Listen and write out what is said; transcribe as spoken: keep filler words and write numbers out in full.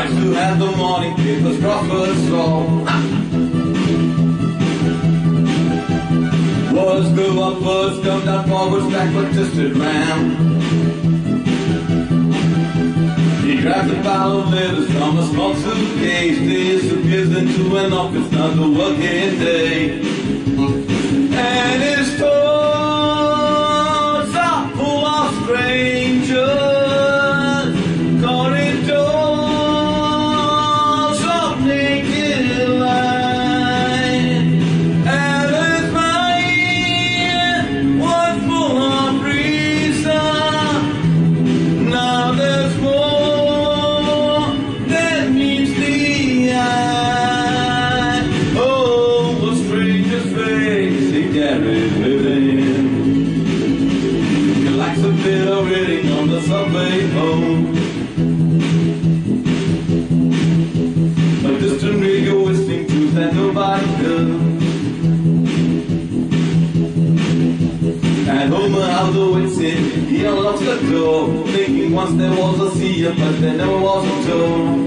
likes to have the morning papers crossword solved. Words go up, words come down, forwards, backward, twisted round. He grabs a pile of letters from a small suitcase, disappears into an office, not the working day. And his thoughts are full of strangers, corridors of naked light. And his mind was full of reason. Now there's more than meets the eye. Oh, a stranger's face he carried within. He likes a bit of reading on the subway home. A distant radio whistling truth that nobody heard. At home or out the wits in, he unlocks the door, thinking once there was a seer, but there never was a door.